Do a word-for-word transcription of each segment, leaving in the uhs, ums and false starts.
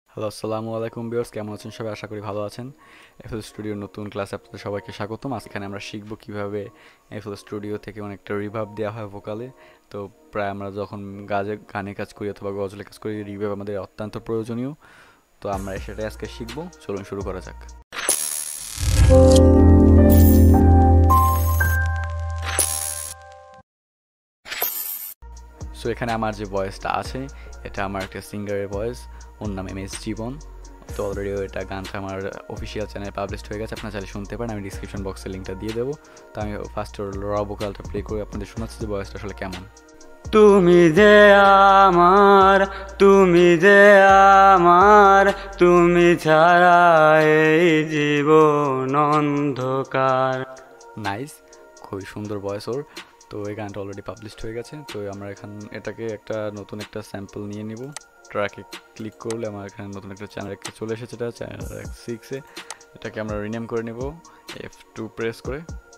Hello, আসসালামু আলাইকুম viewers, কেমন আছেন সবাই? আশা করি ভালো আছেন। এফএল স্টুডিওর নতুন ক্লাসে আপনাদের সবাইকে স্বাগতম। আজ এখানে আমরা শিখব কিভাবে এফএল স্টুডিও থেকে অনেকটা রিভার্ব দেওয়া হয় ভোকালে। তো প্রায় আমরা যখন গাজে গানে কাজ করি অথবা গজলে কাজ করি, রিভার্ব আমাদের অত্যন্ত প্রয়োজনীয়। তো আমরা সেটাই আজকে শিখব। চলুন শুরু করা যাক। সো এখানে আমার যে ভয়েসটা আছে, এটা আমার একটা সিঙ্গারের ভয়েস, ওর নাম এম এস জীবন। তো অলরেডি এটা গানটা আমার অফিসিয়াল চ্যানেলে পাবলিশ হয়ে গেছে, আপনারা চাইলে শুনতে পারেন। আমি ডিসক্রিপশন বক্সে লিঙ্কটা দিয়ে দেবো। তো আমি ফার্স্ট র ভোকালটা প্লে করে আপনাদের শোনাচ্ছি যে ভয়েসটা আসলে কেমন। তুমি যে আমার, তুমি যে আমার, তুমি ছাড়া এই জীবন অন্ধকার। নাইস, খুবই সুন্দর ভয়েস ওর। তো এই গানটা অলরেডি পাবলিশ হয়ে গেছে। তো আমরা এখান এটাকে একটা নতুন একটা স্যাম্পল নিয়ে নিব। ট্র্যাকে ক্লিক করলে আমার এখানে নতুন একটা চ্যানেল একটা চলে এসেছে, এটা চ্যানেল সিক্সে। এটাকে আমরা রিনেম করে নেব এফ টু প্রেস করে,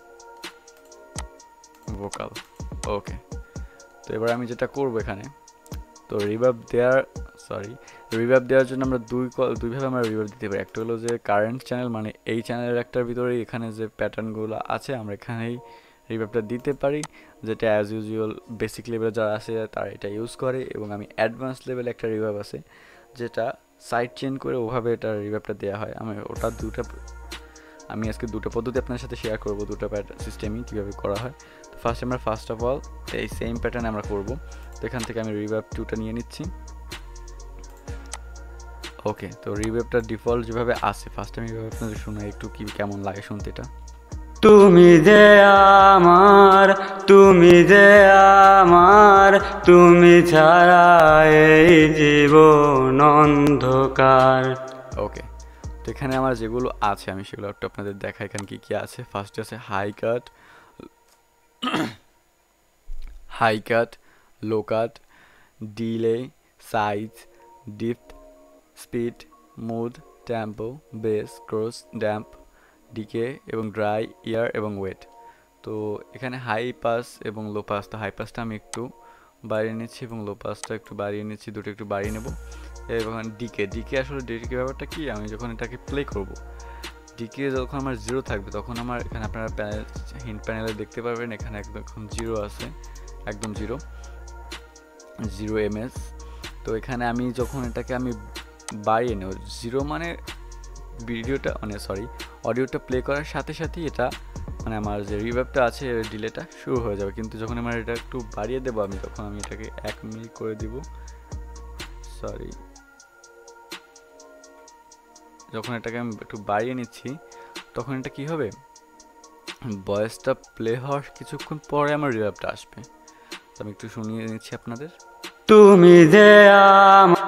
ভোকাল। ওকে, তো এবার আমি যেটা করব এখানে, তো রিভার্ব দেওয়ার সরি রিভার্ব দেওয়ার জন্য আমরা দুই দুইভাবে আমরা রিভার্ব দিতে পারি। একটা হলো যে কারেন্ট চ্যানেল, মানে এই চ্যানেলের একটার ভিতরে এখানে যে প্যাটার্নগুলো আছে আমরা এখানেই রিভার্বটা দিতে পারি, যেটা অ্যাজ ইউজুয়াল বেসিক লেভেলে যারা আছে তারা এটা ইউজ করে। এবং আমি অ্যাডভান্স লেভেলে একটা রিভার্ব আছে যেটা সাইড চেঞ্জ করে ওভাবে এটা রিভার্বটা দেওয়া হয়। আমি ওটা দুটা আমি আজকে দুটো পদ্ধতি আপনার সাথে শেয়ার করব, দুটো প্যাটার্ন সিস্টেমই কীভাবে করা হয়। তো ফার্স্ট আমরা ফার্স্ট অফ অল এই সেম প্যাটার্ন আমরা করব। তো এখান থেকে আমি রিভার্ব টুটা নিয়ে নিচ্ছি। ওকে, তো রিভার্বটা ডিফল্ট যেভাবে আছে, ফার্স্ট আমি রিভার্ব আপনাদের শোনাই একটু কি কেমন লাগে শুনতে এটা। তুমি যে আমার, তুমি যে আমার, তুমি ছাড়া এই জীবন অন্ধকার। ওকে, তো এখানে আমার যেগুলো আছে আমি সেগুলো একটু আপনাদের দেখাই এখানে কী কী আছে। ফার্স্টে আছে high cut, high cut, low cut, delay, size, depth, speed, mood, tempo, bass, cross, damp, decay এবং ড্রাই, ইয়ার এবং ওয়েট। তো এখানে হাই পাস এবং লো পাস, তো হাই পাসটা আমি একটু বাড়িয়ে নিচ্ছি এবং লো পাসটা একটু বাড়িয়ে নিচ্ছি, দুটো একটু বাড়িয়ে নেব। এবং ডিকে ডিকে আসলে ডিকে ব্যাপারটা কি, আমি যখন এটাকে প্লে করব, ডিকে যখন আমার জিরো থাকবে তখন আমার এখানে আপনারা প্যানেল হিন্ট প্যানেলে দেখতে পারবেন এখানে একদম জিরো আছে, একদম জিরো জিরো এমএস। তো এখানে আমি যখন এটাকে আমি বাড়িয়ে নেব, জিরো মানে ভিডিওটা মানে সরি অডিওটা প্লে করার সাথে সাথেই এটা মানে আমার যে রিভার্বটা আছে ডিলেটা শুরু হয়ে যাবে। কিন্তু যখন আমার এটা একটু বাড়িয়ে দেবো আমি, তখন আমি এটাকে এক মিনিট করে দিব, সরি যখন এটাকে আমি একটু বাড়িয়ে নিচ্ছি তখন এটা কি হবে, ভয়েসটা প্লে হওয়ার কিছুক্ষণ পরে আমার রিভার্বটা আসবে। তো আমি একটু শুনিয়ে নিচ্ছি আপনাদের। তুমি যে আমার,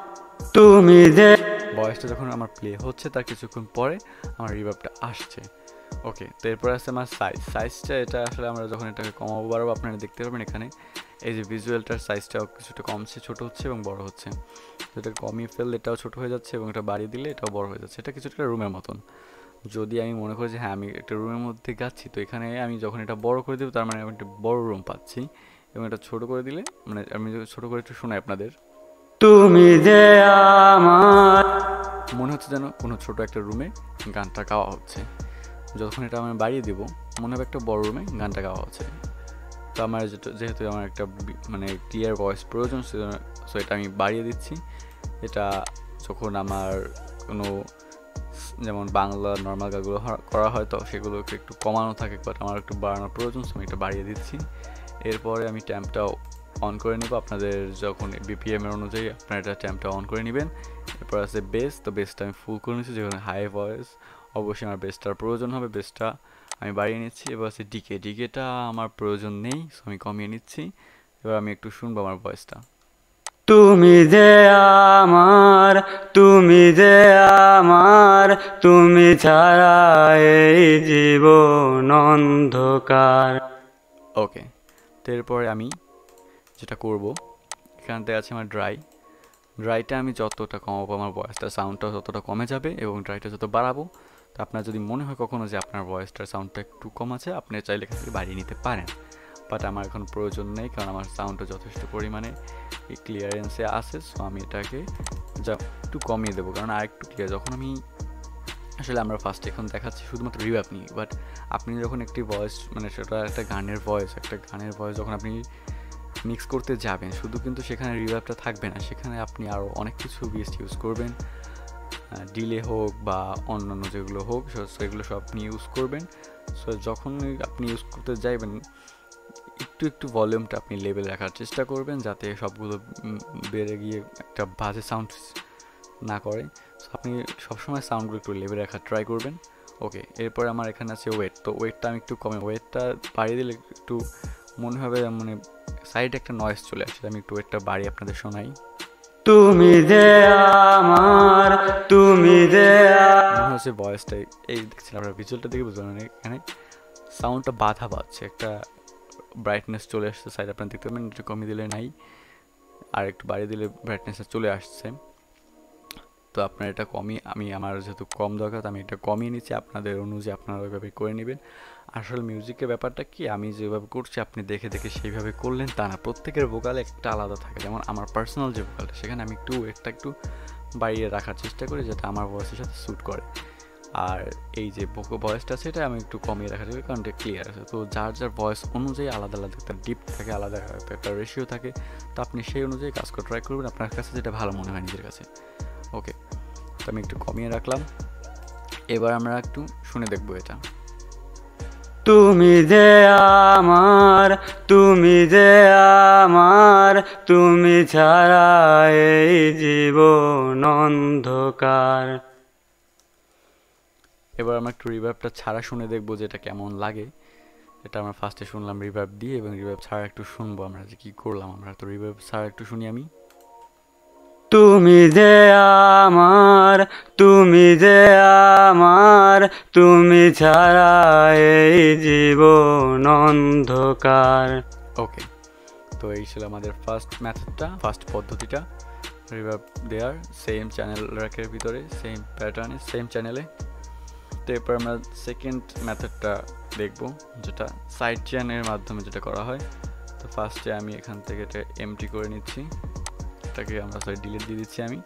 তুমি যে ভয়েসটা যখন আমার প্লে হচ্ছে তার কিছুক্ষণ পরে আমার রিভার্বটা আসছে। ওকে, তো এরপর আছে আমার সাইজ। সাইজটা এটা আসলে আমরা যখন এটাকে কমাবো বাড়াবো আপনারা দেখতে পারবেন এখানে এই যে ভিজুয়ালটার সাইজটাও কিছুটা কমছে, ছোটো হচ্ছে এবং বড় হচ্ছে। তো এটা কমিয়ে ফেললে এটাও ছোটো হয়ে যাচ্ছে এবং এটা বাড়িয়ে দিলে এটাও বড় হয়ে যাচ্ছে। এটা কিছুটা রুমের মতন। যদি আমি মনে করি যে হ্যাঁ আমি একটা রুমের মধ্যে গাচ্ছি, তো এখানে আমি যখন এটা বড় করে দেবো তার মানে আমি একটা বড় রুম পাচ্ছি। এবং এটা ছোটো করে দিলে মানে আমি ছোটো করে একটু শোনাই আপনাদের, তুমি যে আমার, মনে হচ্ছে যেন কোনো ছোটো একটা রুমে গানটা গাওয়া হচ্ছে। যখন এটা আমি বাড়িয়ে দেবো মনে হবে একটা বড় রুমে গানটা গাওয়া হচ্ছে। তো আমার যেহেতু আমার একটা মানে ক্লিয়ার ভয়েস প্রয়োজন, সো এটা আমি বাড়িয়ে দিচ্ছি। এটা যখন আমার কোনো যেমন বাংলা নর্মাল গানগুলো করা হয় তো সেগুলোকে একটু কমানো থাকে, বাট আমার একটু বাড়ানোর প্রয়োজন, সো আমি এটা বাড়িয়ে দিচ্ছি। এরপরে আমি ট্যাম্পটা অন করে নেব। আপনাদের যখন বিপিএম এর অনুযায়ী আপনারা এটা ট্যাম্পটা অন করে নেবেন। এরপর আছে বেস, তো বেসটা আমি ফুল করে নিচ্ছি, যেখানে হাই ভয়েস অবশ্যই আমার বেসটার প্রয়োজন হবে, বেসটা আমি বাড়িয়ে নিচ্ছি। এবার আছে ডিকে, ডিকেটা আমার প্রয়োজন নেই, সো আমি কমিয়ে নিচ্ছি। এবার আমি একটু শুনবো আমার ভয়েসটা। তুমি যে আমার, তুমি যে আমার, তুমি ছাড়া এই জীবন অন্ধকার। ওকে, তো এরপরে আমি যেটা করব, এখানতে আছে আমার ড্রাই। ড্রাইটা আমি যতটা কমাবো আমার ভয়েসটার সাউন্ডটা ততটা কমে যাবে, এবং ড্রাইটা যত বাড়াবো, তো আপনার যদি মনে হয় কখনো যে আপনার ভয়েসটার সাউন্ডটা একটু কম আছে, আপনি চাইলে এখান থেকে বাড়িয়ে নিতে পারেন। বাট আমার এখন প্রয়োজন নেই, কারণ আমার সাউন্ডটা যথেষ্ট পরিমাণে ক্লিয়ারেন্সে আছে, সো আমি এটাকে যা একটু কমিয়ে দেবো, কারণ আর একটু ক্লিয়ার। যখন আমি আসলে আমরা ফার্স্ট এখন দেখাচ্ছি শুধুমাত্র রিভার্ব নিয়ে, বাট আপনি যখন একটি ভয়েস মানে সেটা একটা গানের ভয়েস একটা গানের ভয়েস যখন আপনি মিক্স করতে যাবেন, শুধু কিন্তু সেখানে রিভার্বটা থাকবে না, সেখানে আপনি আরও অনেক কিছু বিএসটি ইউজ করবেন, ডিলে হোক বা অন্যান্য যেগুলো হোক সেগুলো সব আপনি ইউজ করবেন। সো যখন আপনি ইউজ করতে যাইবেন একটু একটু ভলিউমটা আপনি লেভেল রাখার চেষ্টা করবেন, যাতে সবগুলো বেড়ে গিয়ে একটা বাজে সাউন্ড না করে। সো আপনি সবসময় সাউন্ডগুলো একটু লেভেল রাখার ট্রাই করবেন। ওকে, এরপর আমার এখানে আছে ওয়েট। তো ওয়েটটা আমি একটু কমে, ওয়েটটা বাড়িয়ে দিলে একটু মনে হবে মানে সাইডে একটা নয়েজ চলে আসে। আমি একটু ওয়েটটা বাড়িয়ে আপনাদের শোনাই। তুমি যে আমার, তুমি যে মনে হচ্ছে ভয়েসটাই এই দেখছেন আপনারা ভিজুয়ালটা দেখে বুঝবেন, মানে এখানে সাউন্ডটা বাধা পাচ্ছে, একটা ব্রাইটনেস চলে আসছে সাইড আপনারা দেখতে পাবেন। একটু কমিয়ে দিলে নাই, আর একটু বাড়িয়ে দিলে ব্রাইটনেসটা চলে আসছে। তো আপনার এটা কমিয়ে, আমি আমার যেহেতু কম দরকার আমি এটা কমিয়ে নিচ্ছি, আপনাদের অনুযায়ী আপনারা ওইভাবে করে নেবেন। আসলে মিউজিকের ব্যাপারটা কি, আমি যেভাবে করছি আপনি দেখে দেখে সেইভাবে করলেন তা না, প্রত্যেকের ভোকাল একটা আলাদা থাকে। যেমন আমার পার্সোনাল যে ভোকালটা সেখানে আমি একটু ওয়েটটা একটু বাড়িয়ে রাখার চেষ্টা করি, যেটা আমার ভয়েসের সাথে স্যুট করে। আর এই যে ভোকাল ভয়েসটা সেটা আমি একটু কমিয়ে রাখার চেষ্টা করি, কারণ এটা ক্লিয়ার আছে। তো যার যার ভয়েস অনুযায়ী আলাদা আলাদা একটা ডিপ থাকে, আলাদা একটা রেশিও থাকে, তো আপনি সেই অনুযায়ী কাজ করে ট্রাই করবেন আপনার কাছে যেটা ভালো মনে হয় নিজের কাছে। ওকে, তো আমি একটু কমিয়ে রাখলাম। এবার আমরা একটু শুনে দেখবো এটা। তুমি যে আমার, তুমি যে আমার, তুমি ছাড়া এই জীবন অন্ধকার। এবার আমরা একটু রিভার্বটা ছাড়া শুনে দেখবো যে এটা কেমন লাগে। এটা আমরা ফার্স্টে শুনলাম রিভার্ব দিয়ে, এবং রিভার্ব ছাড়া একটু শুনবো আমরা যে কী করলাম আমরা। তো রিভার্ব ছাড়া একটু শুনি আমি। তুমি যে আমার, তুমি যে আমার, তুমি ছাড়া এই জীবন অন্ধকার। ওকে, তো এই ছিল আমাদের ফার্স্ট মেথডটা, ফার্স্ট পদ্ধতিটা রিভার্ব দেওয়ার, সেম চ্যানেল র্যাকের ভিতরে, সেম প্যাটার্নে, সেম চ্যানেলে। তো এরপর আমরা সেকেন্ড মেথডটা দেখব, যেটা সাইড চ্যানেলের মাধ্যমে যেটা করা হয়। তো ফার্স্টে আমি এখান থেকে এটা এমটি করে নিচ্ছি, এটাকে আমরা সরি ডিলিট দিয়ে দিচ্ছি আমি।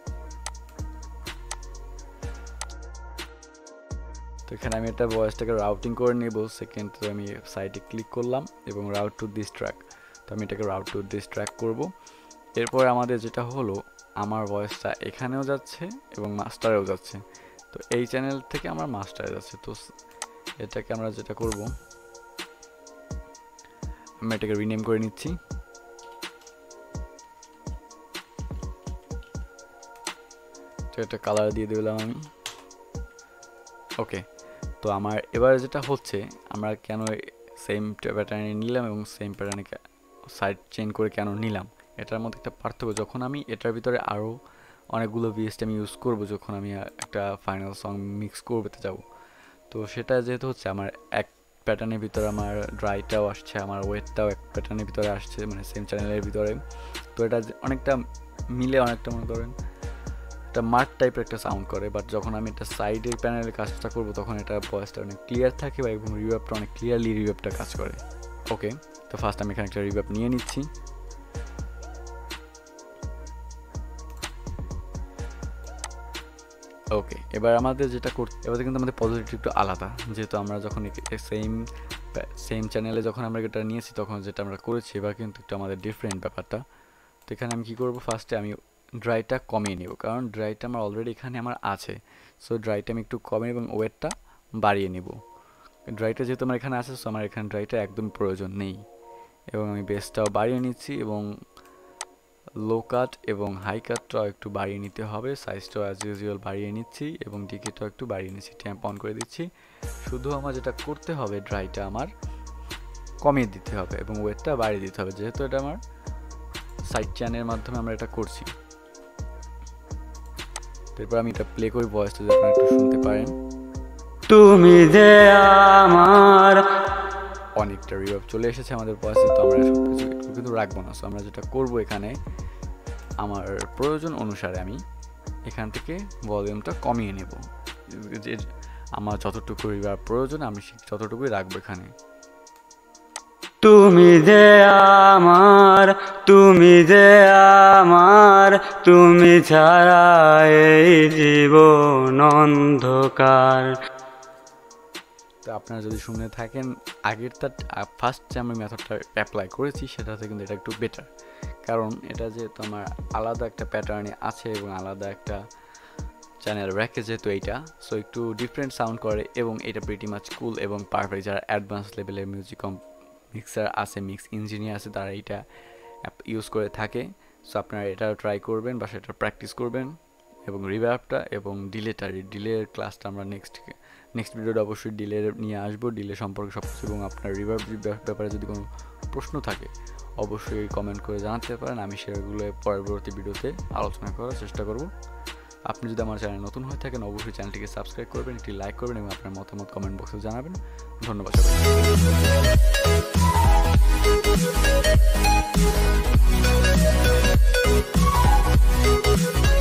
তো এখানে আমি এটা ভয়েসটাকে রাউটিং করে নেব। সেকেন্ড আমি সাইডে ক্লিক করলাম এবং রাউট টু দিস ট্র্যাক, তো আমি এটাকে রাউট টু দিস ট্র্যাক করব। এরপর আমাদের যেটা হলো, আমার ভয়েসটা এখানেও যাচ্ছে এবং মাস্টারেও যাচ্ছে। তো এই চ্যানেল থেকে আমার মাস্টারে যাচ্ছে। তো এটাকে আমরা যেটা করব, আমি এটাকে রিনেম করে নিচ্ছি। তো এটা কালার দিয়ে দিলাম আমি। ওকে, তো আমার এবার যেটা হচ্ছে, আমরা কেন সেম প্যাটার্নে নিলাম এবং সেম প্যাটার্নে সাইড চেঞ্জ করে কেন নিলাম, এটার মধ্যে একটা পার্থক্য। যখন আমি এটার ভিতরে আরও অনেকগুলো বিএসটি আমি ইউজ করব, যখন আমি একটা ফাইনাল সং মিক্স করতে যাব, তো সেটা যেহেতু হচ্ছে আমার এক প্যাটার্নের ভিতরে আমার ড্রাইটাও আসছে, আমার ওয়েটটাও এক প্যাটার্নের ভিতরে আসছে, মানে সেম চ্যানেলের ভিতরে। তো এটা অনেকটা মিলে অনেকটা মনে করেন একটা মার্ক টাইপের একটা সাউন্ড করে। বাট যখন আমি একটা সাইডের প্যানেলে কাজটা করব, তখন এটা ভয়েসটা অনেক ক্লিয়ার থাকে বা এবং রিভার্বটা অনেক ক্লিয়ারলি রিভার্বটা কাজ করে। ওকে, তো ফার্স্ট আমি এখানে একটা রিভার্ব নিয়ে নিচ্ছি। ওকে, এবার আমাদের যেটা করতে, এবার কিন্তু আমাদের পদ্ধতিটা একটু আলাদা, যেহেতু আমরা যখন সেম সেম চ্যানেলে যখন আমরা এটা নিয়েছি তখন যেটা আমরা করেছি, এবার কিন্তু একটু আমাদের ডিফারেন্ট ব্যাপারটা। তো এখানে আমি কী করবো, ফার্স্টে আমি ড্রাইটা কমিয়ে নেব, কারণ ড্রাইটা আমার অলরেডি এখানে আমার আছে। সো ড্রাইটা আমি একটু কমিয়ে এবং ওয়েটটা বাড়িয়ে নেব। ড্রাইটা যেহেতু আমার এখানে আছে, সো আমার এখানে ড্রাইটা একদম প্রয়োজন নেই। এবং আমি বেসটাও বাড়িয়ে নিচ্ছি এবং লো কাট এবং হাই কাটটাও একটু বাড়িয়ে নিতে হবে। সাইজটাও অ্যাজ ইউজুয়াল বাড়িয়ে নিচ্ছি এবং ডিকেটাও একটু বাড়িয়ে নিচ্ছি, ট্যাম্প অন করে দিচ্ছি। শুধু আমার যেটা করতে হবে, ড্রাইটা আমার কমিয়ে দিতে হবে এবং ওয়েটটা বাড়িয়ে দিতে হবে, যেহেতু এটা আমার সাইড চ্যানেলের মাধ্যমে আমরা এটা করছি। এরপর আমি এটা প্লে করি, ভয়েসটা যদি আপনারা একটু শুনতে পারেন। তুমি যে আমার, অনেকটা রিভার্ব চলে এসেছে আমাদের ভয়েসে। তো আমরা সব কিছু একটু কিন্তু রাখবো না। সো আমরা যেটা করবো, এখানে আমার প্রয়োজন অনুসারে আমি এখান থেকে ভলিউমটা কমিয়ে নেব। যে আমার যতটুকু রিভার্ব প্রয়োজন আমি ততটুকুই রাখবো এখানে। তুমি যে আমার, তুমি যে আমার, তুমি ছাড়া এই জীবন অন্ধকার। তো আপনারা যদি শুনে থাকেন আগেরটা ফার্স্ট যে আমি মেথডটা অ্যাপ্লাই করেছি সেটাতে কিন্তু এটা একটু বেটার, কারণ এটা যেহেতু আমার আলাদা একটা প্যাটার্নে আছে এবং আলাদা একটা চ্যানেল র্যাকে যেহেতু এইটা, সো একটু ডিফারেন্ট সাউন্ড করে এবং এটা প্রিটি মাচ কুল এবং পারফেক্ট। যারা অ্যাডভান্স লেভেলের মিউজিক মিক্সার আছে, মিক্স ইঞ্জিনিয়ার আছে, তারা এইটা ইউজ করে থাকে। সো আপনারা এটা ট্রাই করবেন বা সেটা প্র্যাকটিস করবেন। এবং রিভার্বটা এবং ডিলেটা, ডিলের ক্লাসটা আমরা নেক্সট নেক্সট ভিডিওটা অবশ্যই ডিলে নিয়ে আসবো, ডিলে সম্পর্কে সব কিছু। এবং আপনার রিভার্ব ব্যাপারে যদি কোনো প্রশ্ন থাকে অবশ্যই কমেন্ট করে জানাতে পারেন, আমি সেগুলো পরবর্তী ভিডিওতে আলোচনা করার চেষ্টা করব। আপনি যদি আমার চ্যানেল নতুন হয়ে থাকেন অবশ্যই চ্যানেলটিকে সাবস্ক্রাইব করবেন, একটি লাইক করবেন এবং আপনার মতামত কমেন্ট বক্সে জানাবেন। ধন্যবাদ সবাই।